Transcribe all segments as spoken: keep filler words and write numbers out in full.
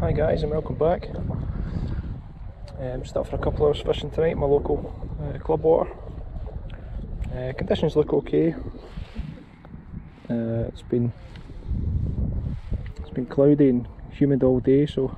Hi guys and welcome back. Um, just out for a couple hours fishing tonight in my local uh, club water. Uh, conditions look okay. Uh, it's been it's been cloudy and humid all day, so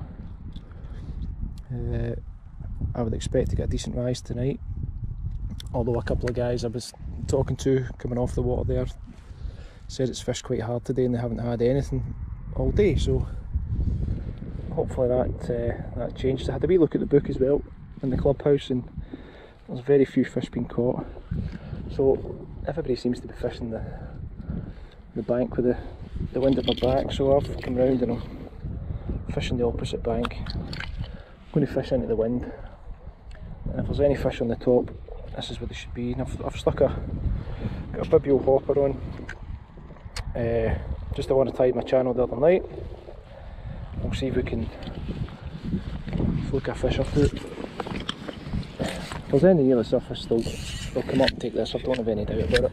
uh, I would expect to get a decent rise tonight. Although a couple of guys I was talking to coming off the water there said it's fished quite hard today and they haven't had anything all day, so hopefully that uh, that changed. I had a wee look at the book as well in the clubhouse and there's very few fish being caught, so everybody seems to be fishing the the bank with the, the wind at my back, so I've come round and I'm fishing the opposite bank. I'm going to fish into the wind, and if there's any fish on the top, this is where they should be. And I've, I've stuck a got a Bibio Hopper on. Uh, just I want to tie my channel the other night. We'll see if we can flick a fish off it. If there's any near the surface, they'll, they'll come up and take this. I don't have any doubt about it.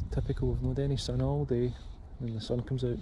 Typical, we've not had any sun all day, and the sun comes out.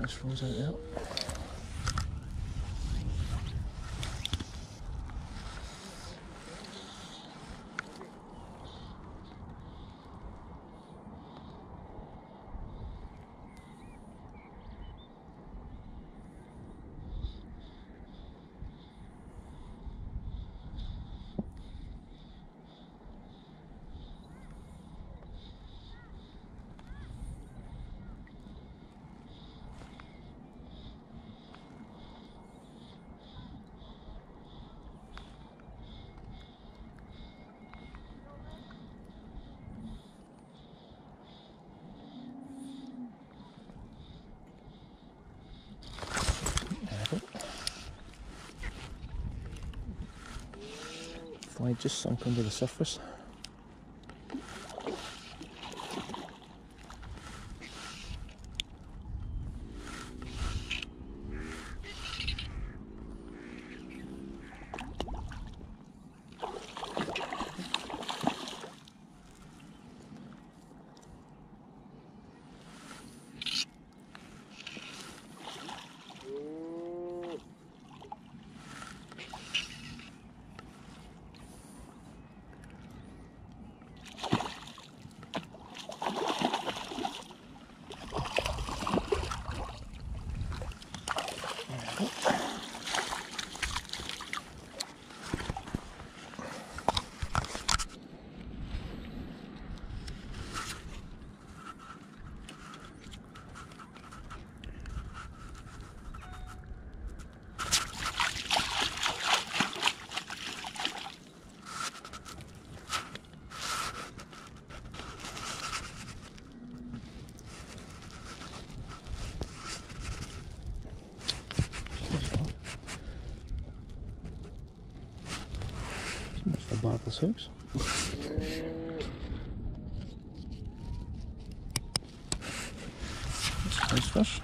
fish flows out there. Fly just sunk under the surface. That's the barbless hooks. That's a nice fish.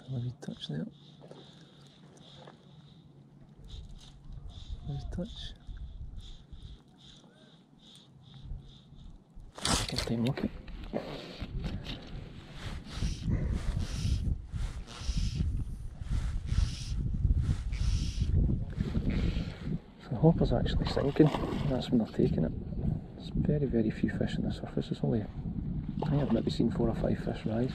A wee touch there. A wee touch. Second time looking. So the hopper's actually sinking. That's when they're taking it. There's very, very few fish on the surface. It's only, I think I've maybe seen four or five fish rise.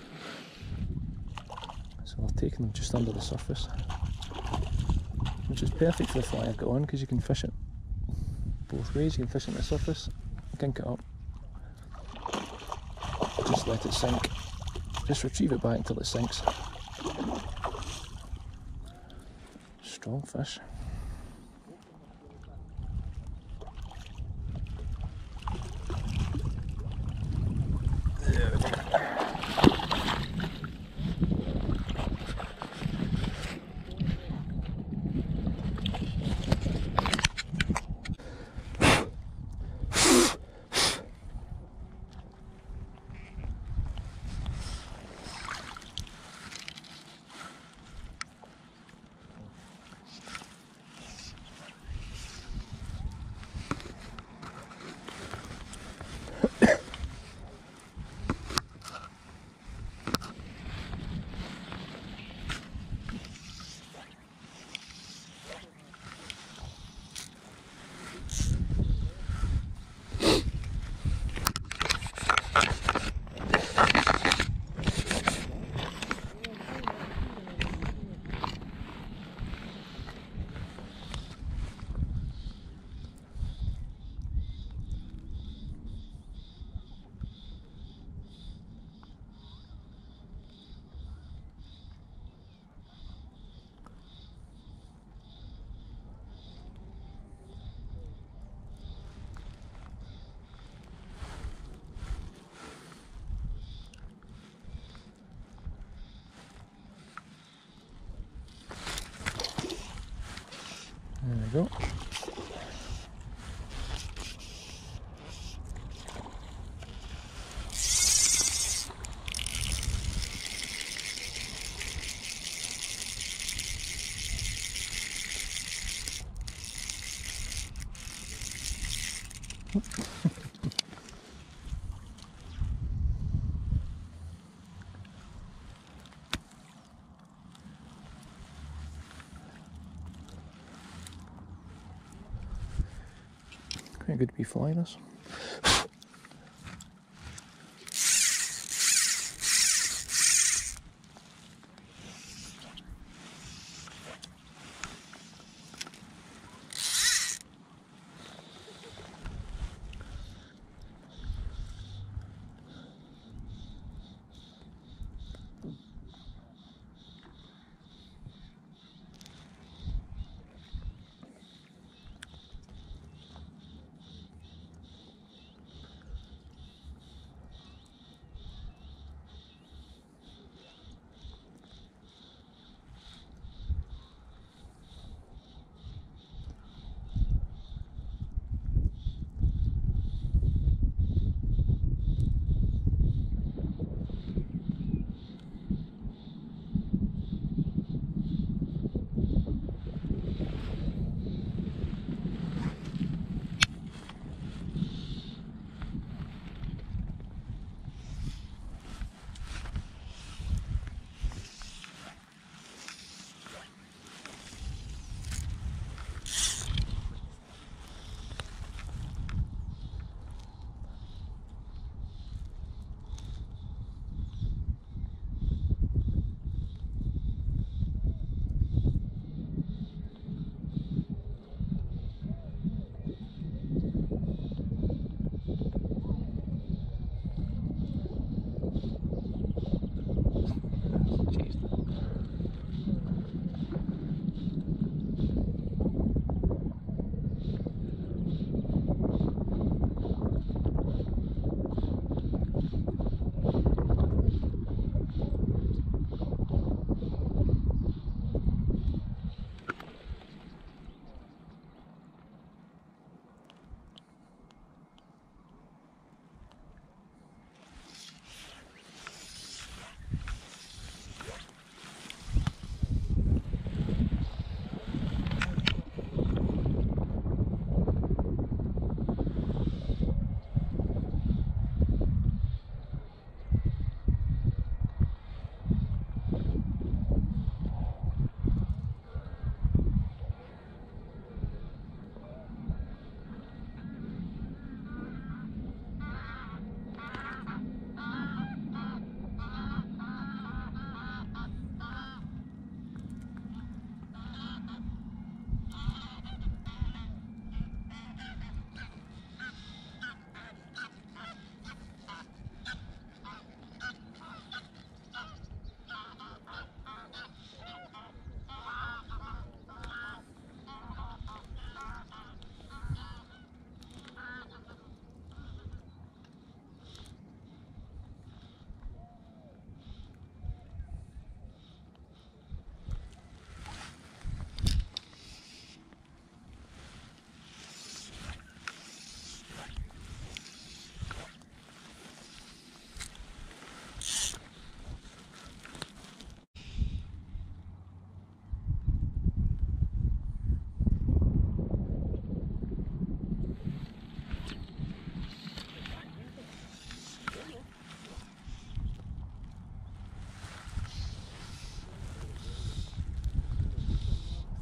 So they're taking them just under the surface, which is perfect for the fly I've got on, because you can fish it both ways. You can fish it on the surface, kink it up, just let it sink, just retrieve it back until it sinks. Strong fish. There we go. There we go. Quite good to be fly this.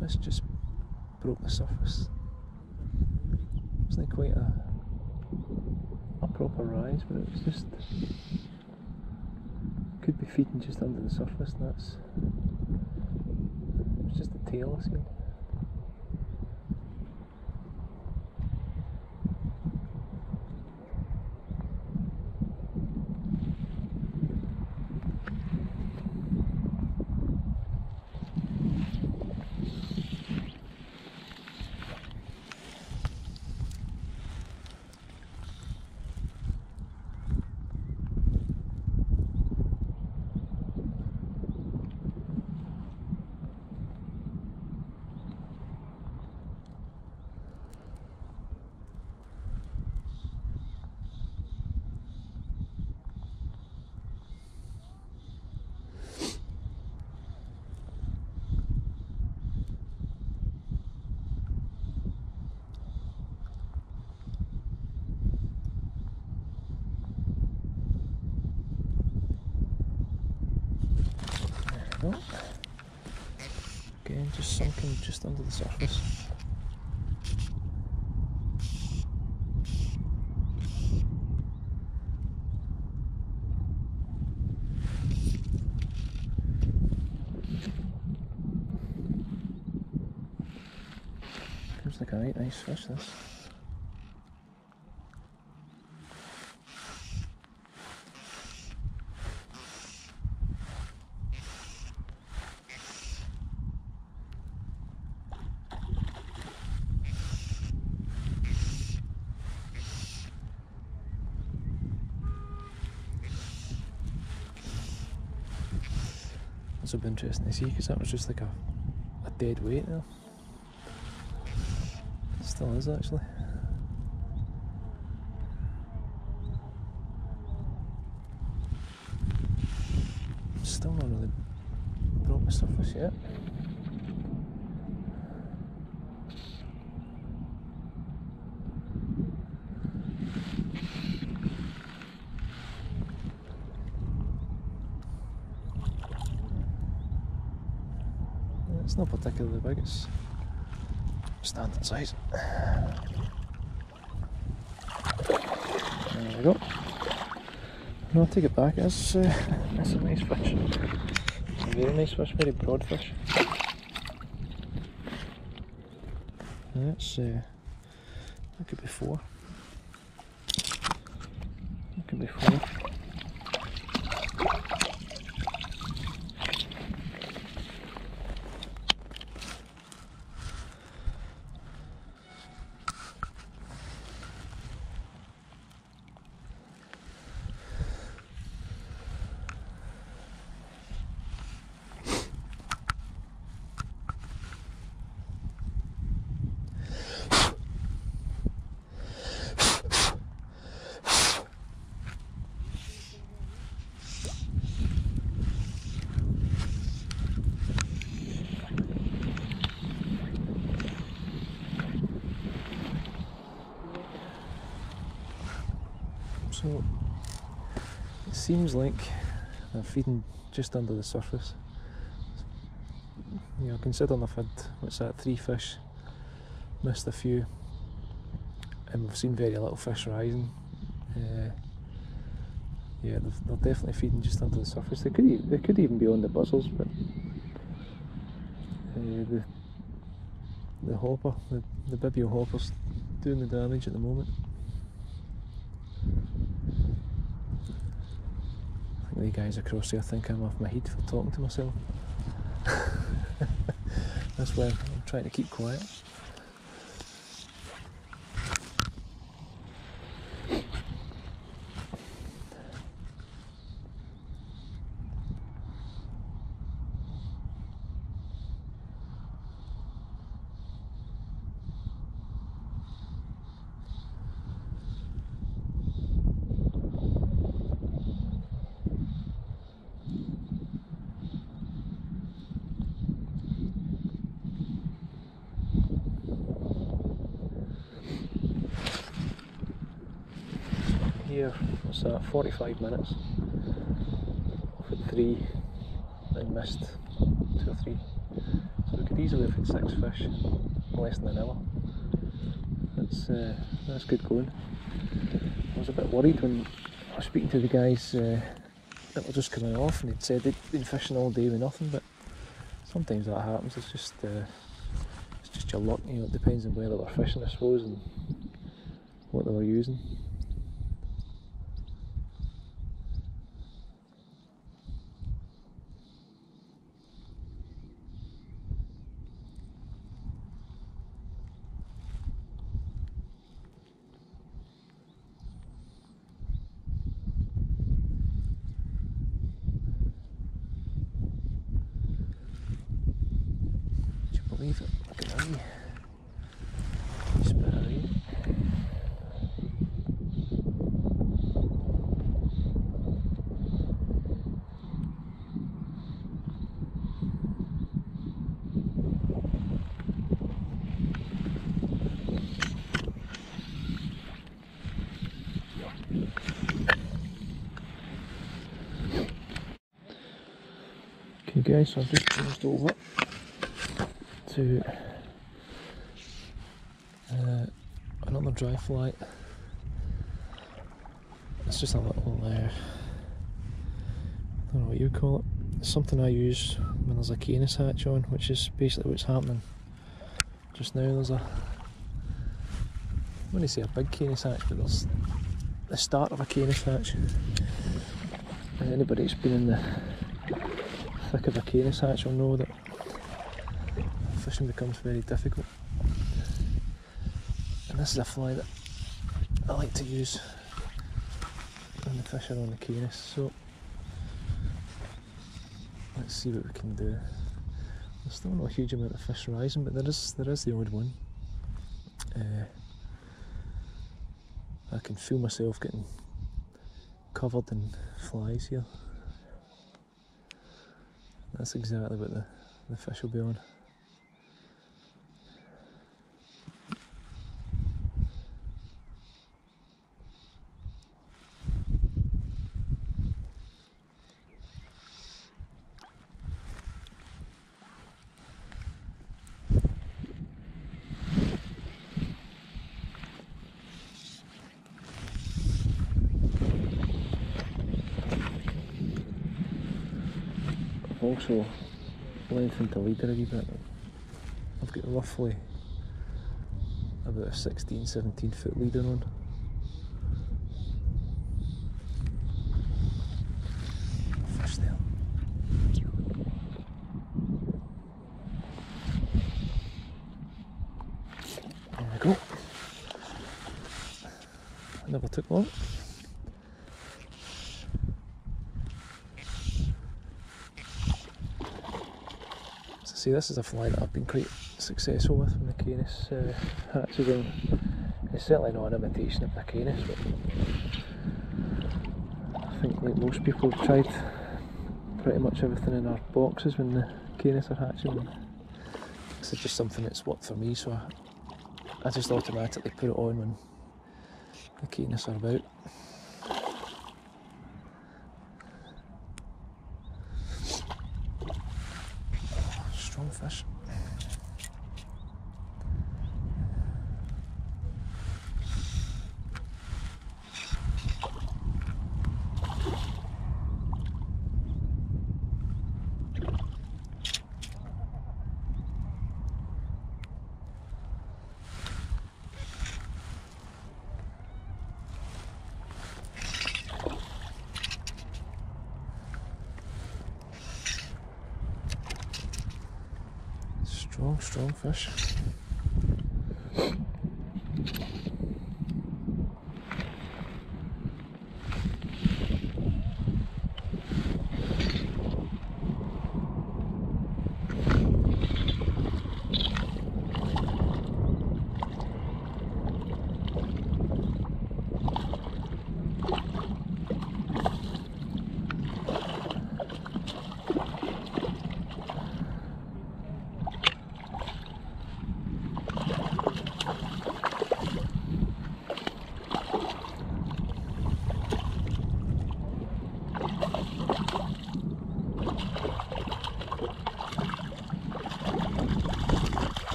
fish just broke the surface. Wasn't quite a, a proper rise, but it was just, could be feeding just under the surface, and that's, it was just the tail I seen. Oh. Again, just sunken just under the surface. Looks like a right nice fish, this. This will be interesting to see, because that was just like a, a dead weight there. It still is actually. Still not really broke the surface yet. It's not particularly big, it's standard size. There we go. No, I'll take it back, that's, uh, that's a nice fish. It's a very nice fish, very broad fish. That's, uh, that could be four. That could be four. So it seems like they're feeding just under the surface. You know, considering I've had, what's that, three fish, missed a few, and we've seen very little fish rising. Uh, yeah, they're definitely feeding just under the surface. They could e they could even be on the buzzers, but uh, the the hopper, the, the Bibio Hopper's doing the damage at the moment. I think the guys across there think I'm off my head for talking to myself. That's why I'm trying to keep quiet. Here, what's that, forty-five minutes. I've had three and missed two or three. So we could easily have had six fish in less than an hour. That's, uh, that's good going. I was a bit worried when I was speaking to the guys uh, that were just coming off, and they'd said they'd been fishing all day with nothing, but sometimes that happens. It's just uh, it's just your luck, you know. It depends on where they were fishing, I suppose, and what they were using. Believe it, look at that. Just bit of rain. Okay guys, so I've just changed over to uh, another dry fly. It's just a little, uh, I don't know what you call it. It's something I use when there's a Caenis hatch on, which is basically what's happening just now. There's a, I wouldn't say a big Caenis hatch, but there's the start of a Caenis hatch. And anybody that's been in the thick of a Caenis hatch will know that fishing becomes very difficult, and this is a fly that I like to use when the fish are on the Caenis. So let's see what we can do. There's still not a huge amount of fish rising, but there is there is the odd one. Uh, I can feel myself getting covered in flies here. That's exactly what the, the fish will be on. Also lengthened the leader a wee bit. I've got roughly about a sixteen, seventeen foot leader on. Fish there. There we go. Never took long. See, this is a fly that I've been quite successful with when the Caenis uh, hatches on. It's certainly not an imitation of the Caenis, but I think like most people have tried pretty much everything in our boxes when the Caenis are hatching. This is just something that's worked for me, so I, I just automatically put it on when the Caenis are about. Fish. Strong, strong fish.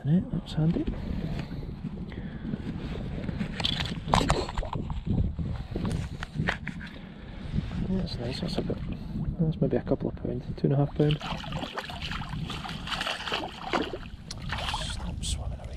net, that's handy. Yeah, that's nice, that's a bit, that's maybe a couple of pounds, two and a half pound. Stop swimming away.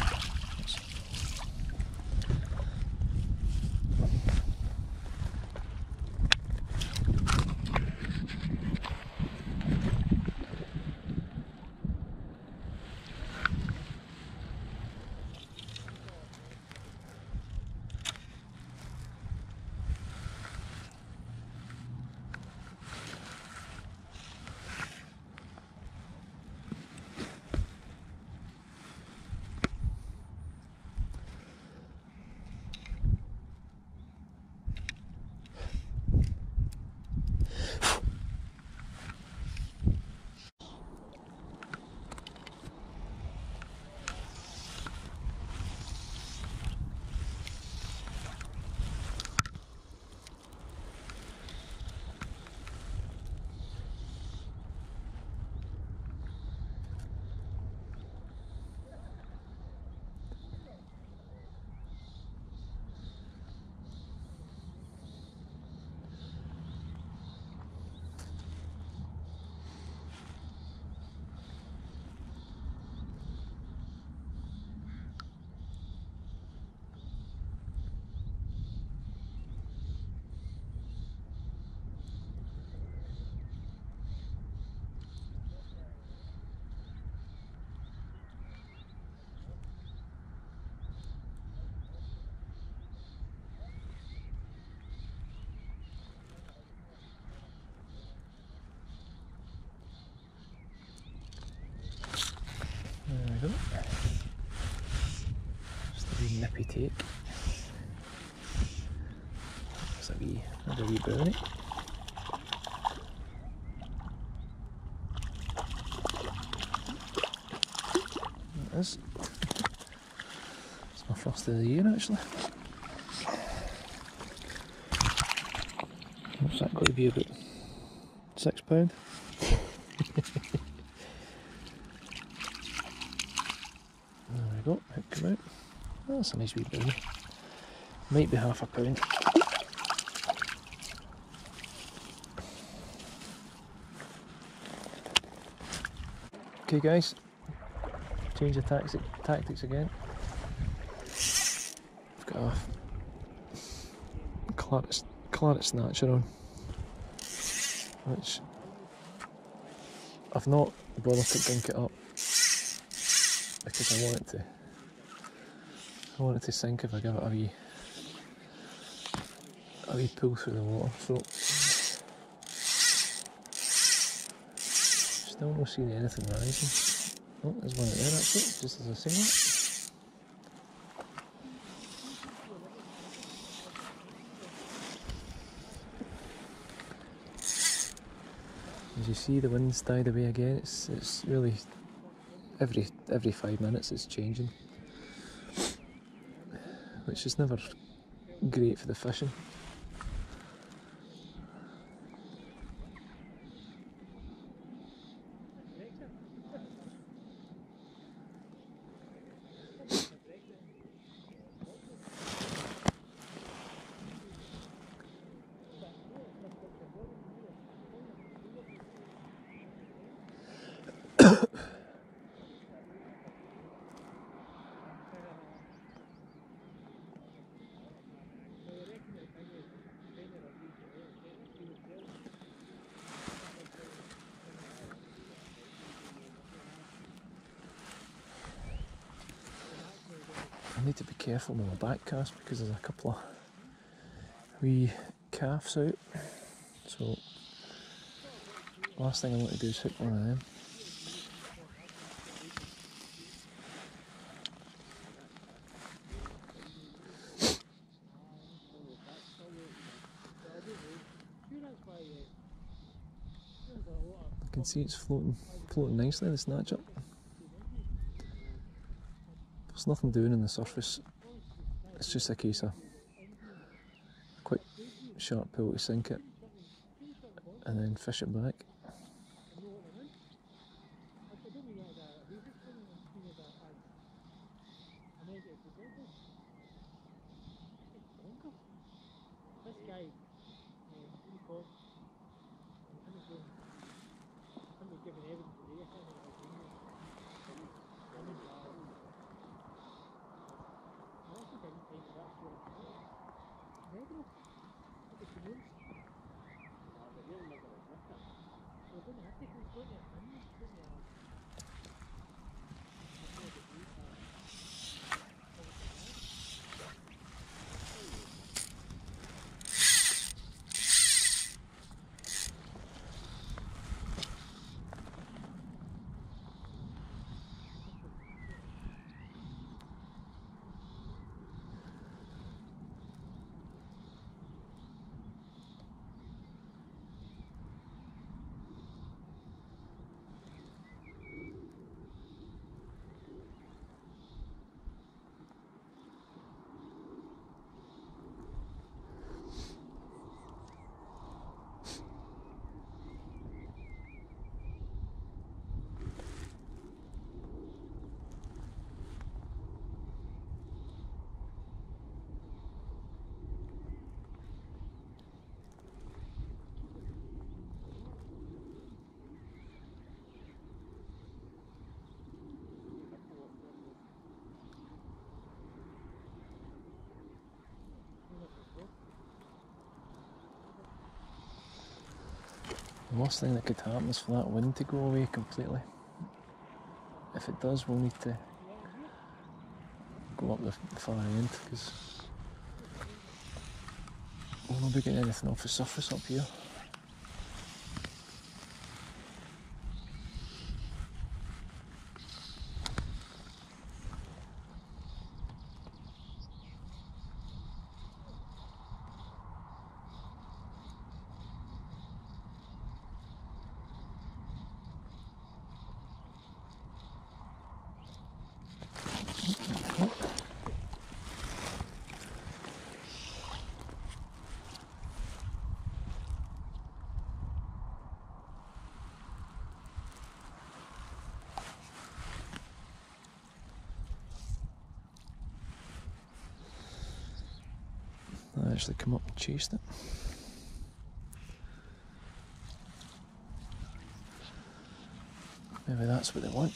There we go. Just a wee nippy take. There's a wee, there's a wee brownie. There it is. It's my first of the year actually. What's that got to be, about six pound? Oh, hook come out. Oh, that's a nice wee brownie. Might be half a pound. Okay guys, change of tactics, tactics again. I've got a Claret, Claret Snatcher on, which I've not bothered to dunk it up because I want it to I want it to sink if I give it a wee a wee pull through the water. So still not seeing anything rising. Oh, there's one out there actually, just as I say that. As you see, the wind's died away again. It's it's really every every five minutes it's changing, which is never great for the fishing. I need to be careful with my back cast because there's a couple of wee calves out. So last thing I want to do is hook one of them. I can see it's floating, floating nicely, the snatch up. There's nothing doing on the surface. It's just a case of a quick sharp pull to sink it and then fish it back. guy, um, what do you call him? Him was going, him was giving evidence today, I can't remember his name now. Him and Bar. I don't think I need time for that if you're a computer. Negro? Look at the moons. No, but you're not going to admit that. Well, don't have to, because it's going to a thing, it's going to a... It's not a degree, uh... The worst thing that could happen is for that wind to go away completely. If it does, we'll need to go up the far end, because we'll not be getting anything off the surface up here. I actually come up and chased it. Maybe that's what they want.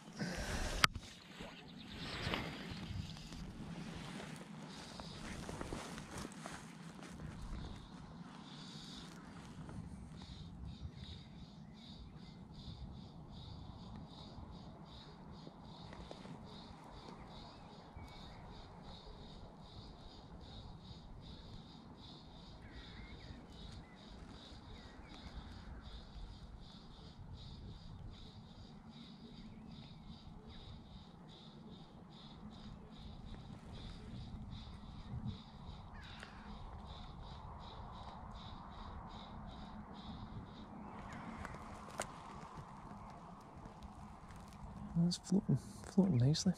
It's floating, floating nicely.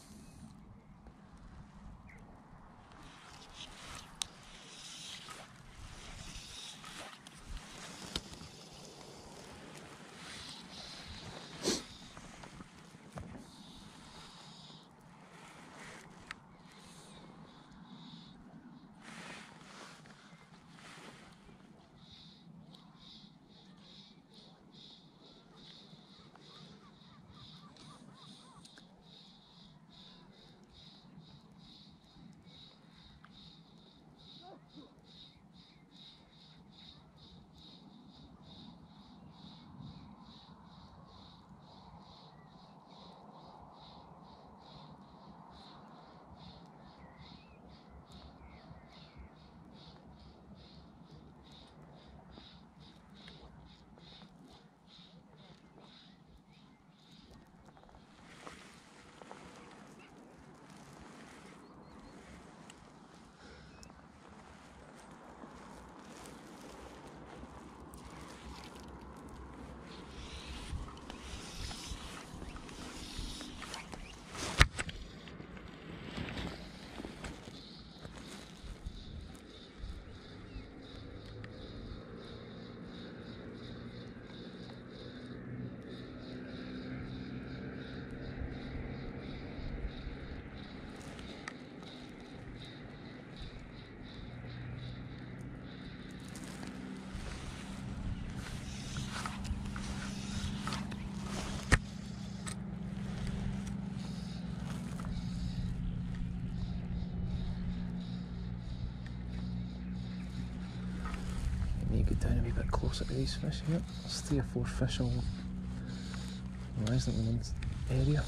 Need to get down a wee bit closer to these fish here. There's three or four fish all rising in one area.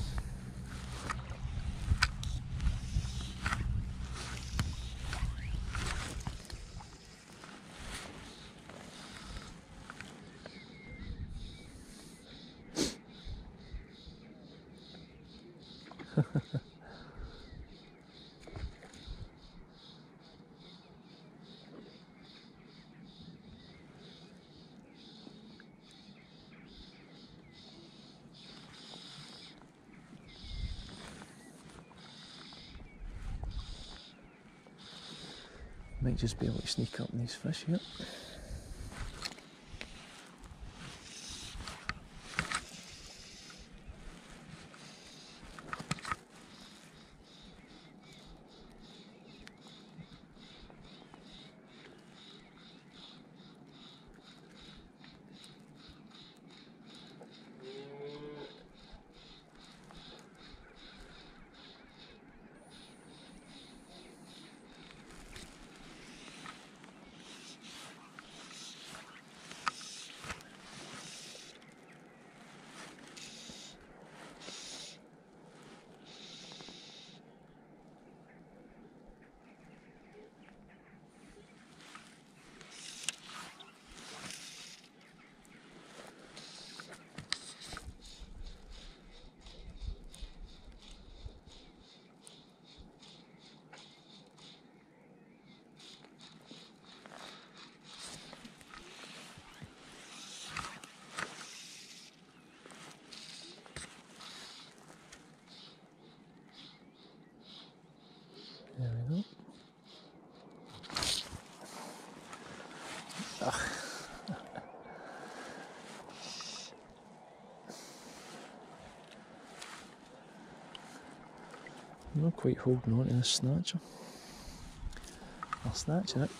Might just be able to sneak up on these fish here. There we go. Ugh. I'm not quite holding on to this snatcher. I'll snatch it.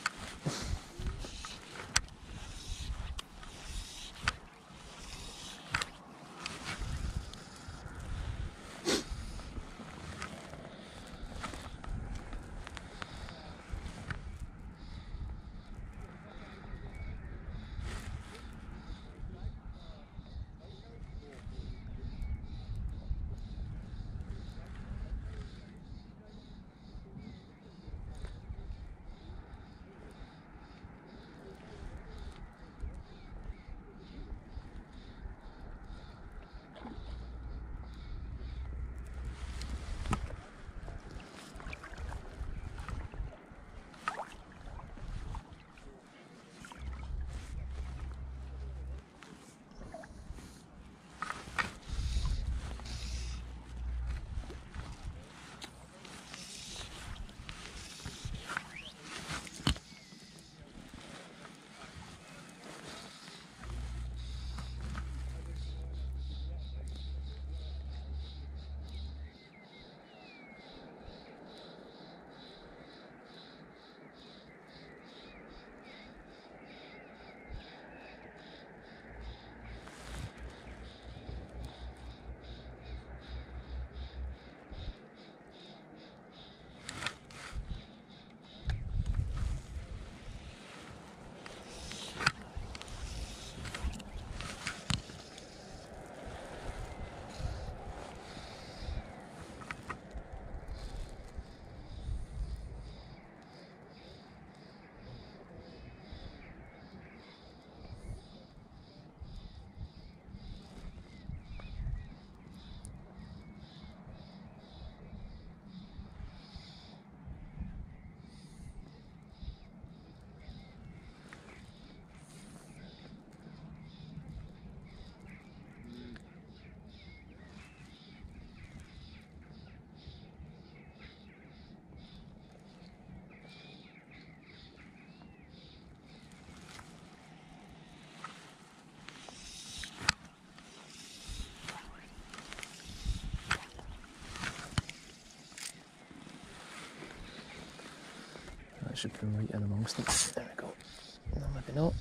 That should come right in amongst them. There we go. No, maybe not.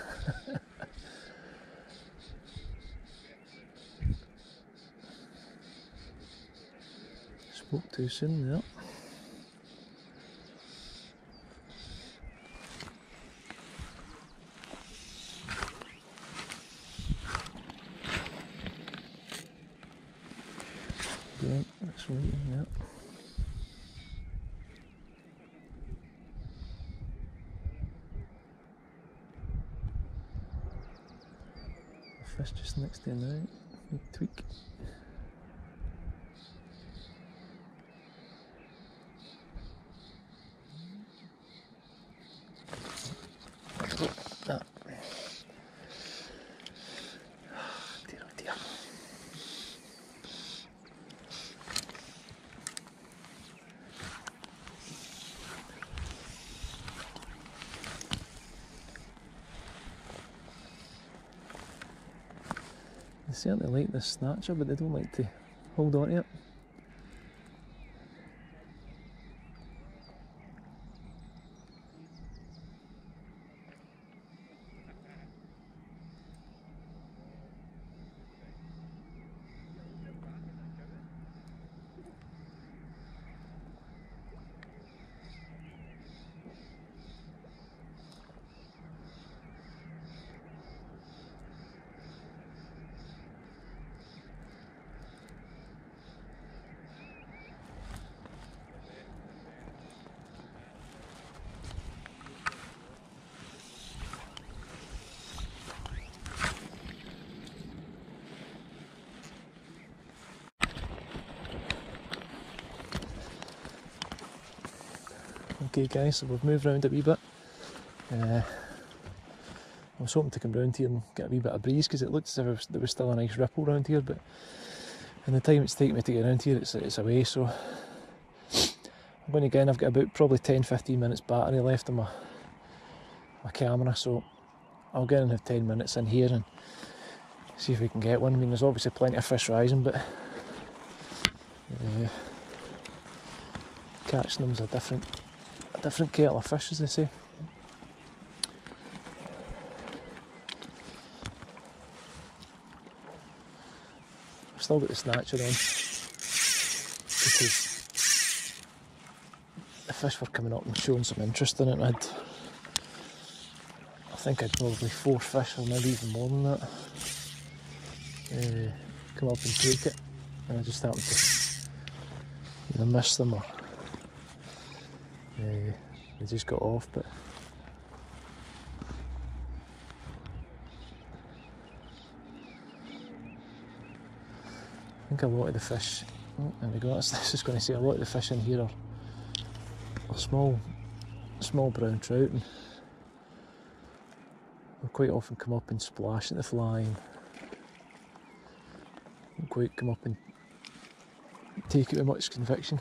Spoke too soon there. Sweet, yeah. The fish just next to you now. Big tweak. That. Dear oh dear. They certainly like this snatcher, but they don't like to hold on to it. Okay guys, so we've moved around a wee bit. Uh, I was hoping to come round here and get a wee bit of breeze because it looked as if there was still a nice ripple around here, but in the time it's taken me to get around here, it's, it's away, so I'm going again. I've got about probably ten to fifteen minutes battery left on my, my camera, so I'll get in have ten minutes in here and see if we can get one. I mean, there's obviously plenty of fish rising, but uh, catching them's a different A different kettle of fish, as they say. I've still got the snatcher on because the fish were coming up and showing some interest in it. I'd, I think I'd probably four fish, or maybe even more than that, uh, come up and take it, and I just happened to either miss them or Uh, they just got off, but I think a lot of the fish, oh, there we go, that's, that's just going to say a lot of the fish in here are, are small, small brown trout, and they'll quite often come up and splash at the fly, and don't quite come up and take it with much conviction.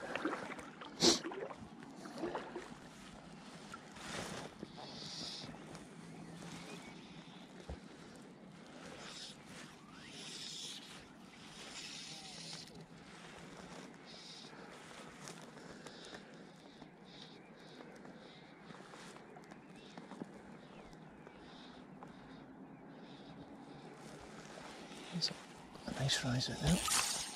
There's a, a nice rise out there.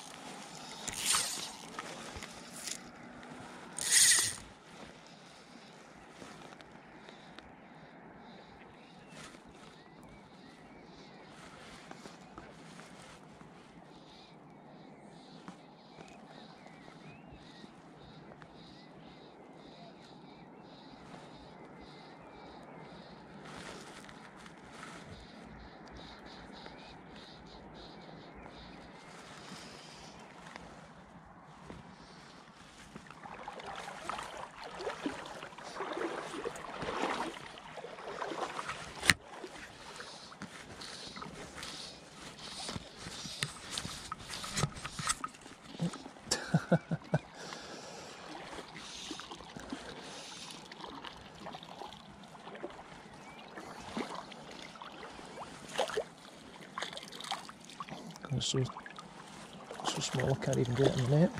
It's so, so small I can't even get it in the net.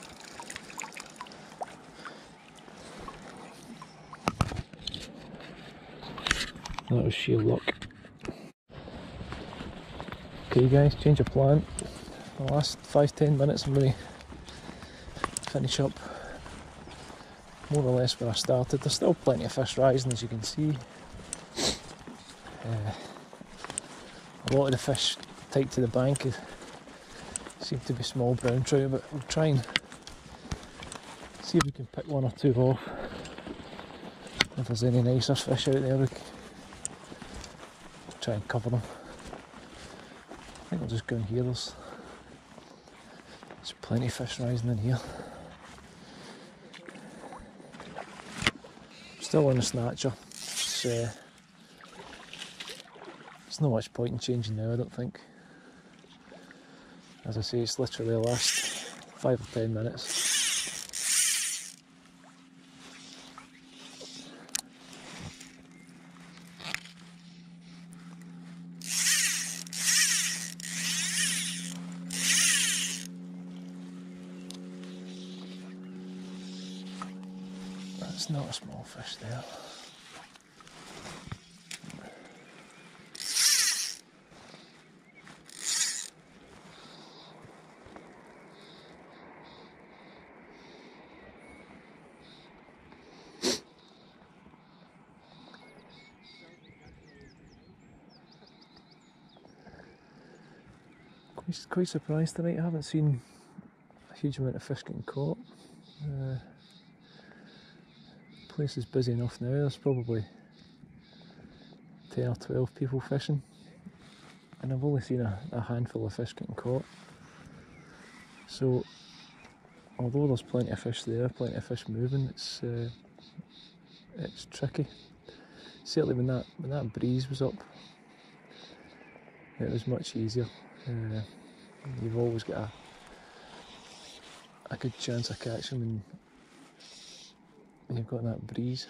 That was sheer luck. Okay guys, change of plan. The last five to ten minutes I'm going to finish up more or less where I started. There's still plenty of fish rising, as you can see. Uh, a lot of the fish tight to the bank seem to be small brown trout, but we'll try and See if we can pick one or two off. If there's any nicer fish out there, we can try and cover them. I think I'll just go in here. There's, there's plenty of fish rising in here. Still on the snatcher. It's, uh, there's not much point in changing now, I don't think. As I say, it's literally the last five or ten minutes. That's not a small fish there. Quite, quite surprised tonight. I haven't seen a huge amount of fish getting caught. Uh, the place is busy enough now. There's probably ten or twelve people fishing, and I've only seen a, a handful of fish getting caught. So, although there's plenty of fish there, plenty of fish moving, it's uh, it's tricky. Certainly when that when that breeze was up, it was much easier. Uh, you've always got a a good chance of catching when, when you've got that breeze.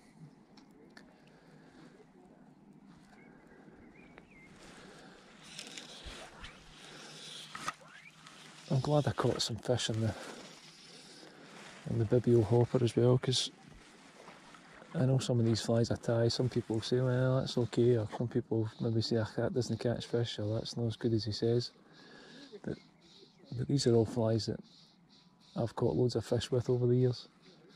I'm glad I caught some fish in the in the Bibio Hopper as well, because I know some of these flies I tie, some people say, well, that's okay, or some people maybe say, ah, that doesn't catch fish, or that's not as good as he says. But, but these are all flies that I've caught loads of fish with over the years.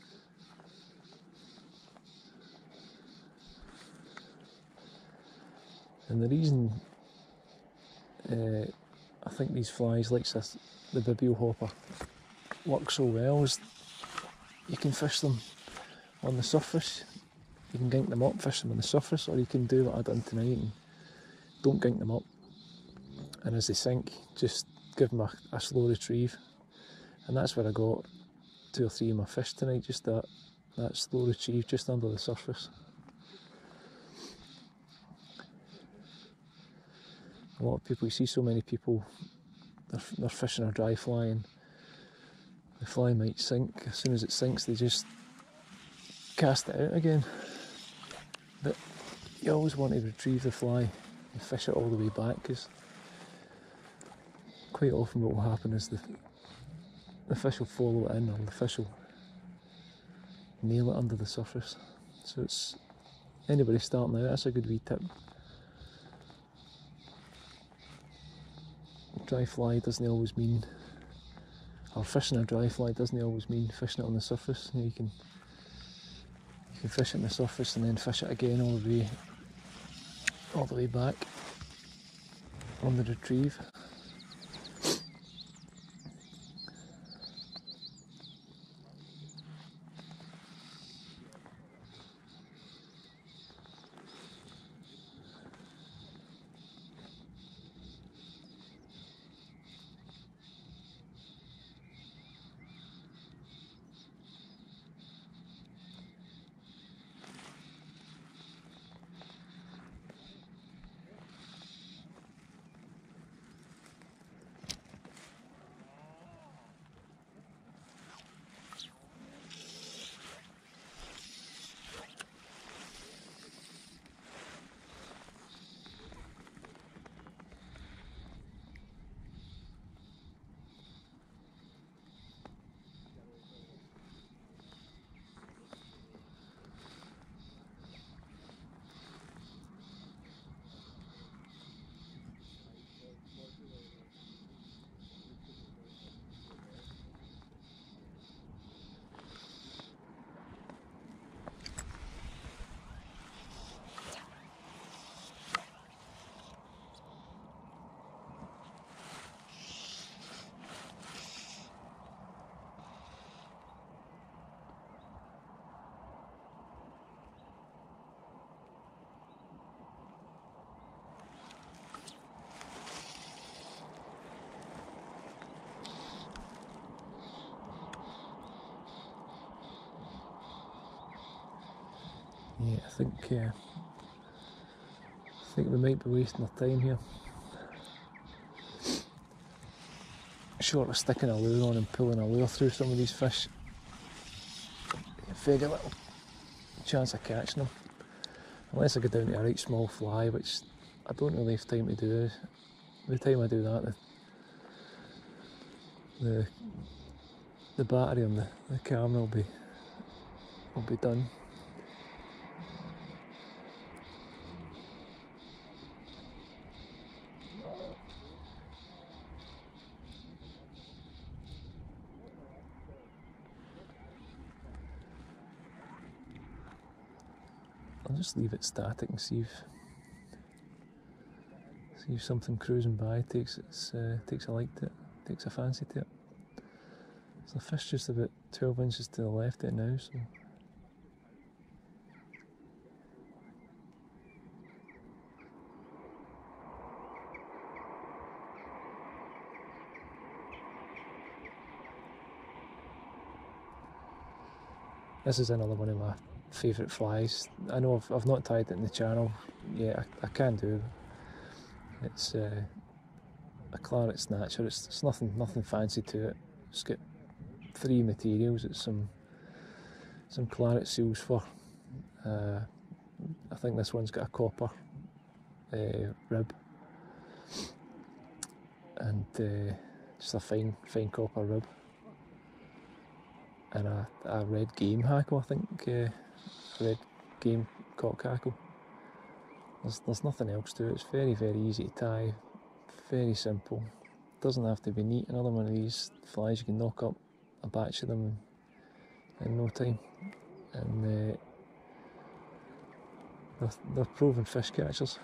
And the reason uh, I think these flies, like this, the Bibio Hopper, work so well is you can fish them on the surface. You can gink them up, fish them on the surface, or you can do what I've done tonight and don't gink them up. And as they sink, just give them a, a slow retrieve. And that's where I got two or three of my fish tonight, just that, that slow retrieve just under the surface. A lot of people, you see so many people, they're, they're fishing a dry fly and the fly might sink. As soon as it sinks, they just cast it out again. But you always want to retrieve the fly and fish it all the way back, because quite often what will happen is the, the fish will follow it in, or the fish will nail it under the surface. So it's, anybody starting out, that's a good wee tip. Dry fly doesn't always mean, or fishing a dry fly doesn't always mean fishing it on the surface. You know, you can you can fish it on the surface and then fish it again all the way all the way back on the retrieve. Yeah, I think uh, I think we might be wasting our time here. Short of sticking a lure on and pulling a lure through some of these fish, very little chance of catching them. Unless I go down to a right small fly, which I don't really have time to do. By the time I do that, the the, the battery on the, the camera will be will be done. I'll just leave it static and see if see if something cruising by takes its uh, takes a like to it, takes a fancy to it. So the fish just about twelve inches to the left of it now, so this is another one of my favourite flies. I know I've, I've not tied it in the channel yet, I, I can do. It's uh, a Claret Snatcher. It's, it's nothing nothing fancy to it. It's got three materials. It's some some claret seals fur. Uh, I think this one's got a copper uh, rib and uh, just a fine fine copper rib and a, a red game hackle. I think uh, red game cock hackle. There's, there's nothing else to it. It's very very easy to tie, very simple. Doesn't have to be neat. Another one of these flies you can knock up a batch of them in no time, and uh, they're, they're proven fish catchers.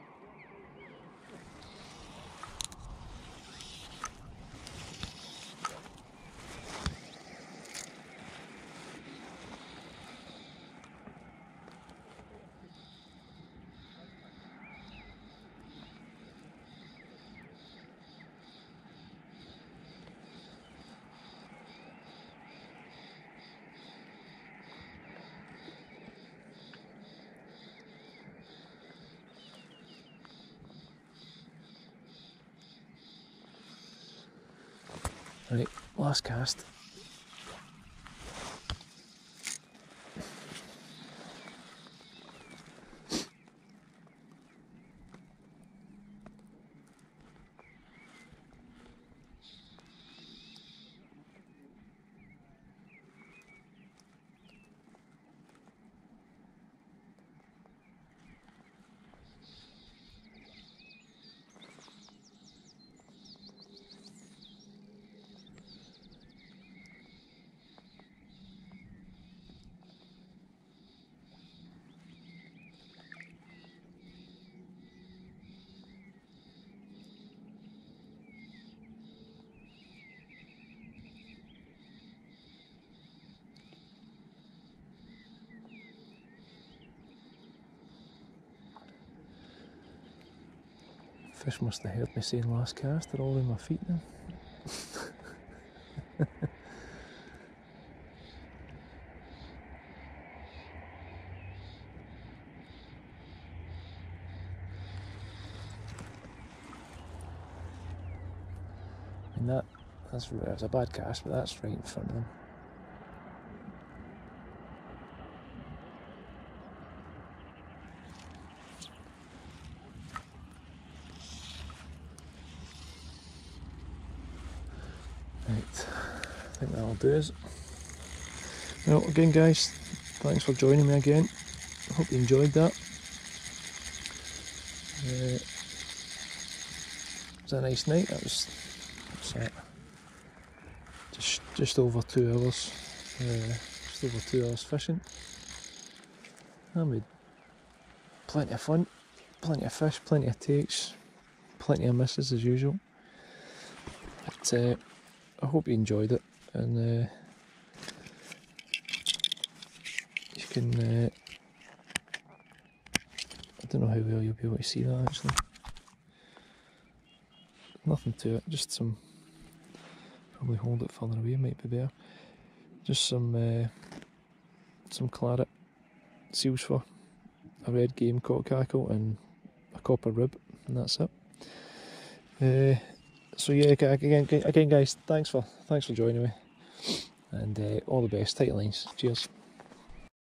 Right, last cast. Fish must have heard me saying last cast, they're all in my feet now. And that, that's, that's a bad cast, but that's right in front of them. Right, I think that'll do it. Well, again guys, thanks for joining me again. I hope you enjoyed that. Uh, it was a nice night. That was, that was uh, just just over two hours. Uh, just over two hours fishing. I made plenty of fun, plenty of fish, plenty of takes, plenty of misses as usual. But uh, I hope you enjoyed it, and uh, you can. Uh, I don't know how well you'll be able to see that actually. Nothing to it, just some. Probably hold it further away, might be better. Just some uh, some claret seals for a red game cocktail and a copper rib, and that's it. Uh, so yeah, again, again guys, thanks for thanks for joining me, and uh, all the best, tight lines, cheers.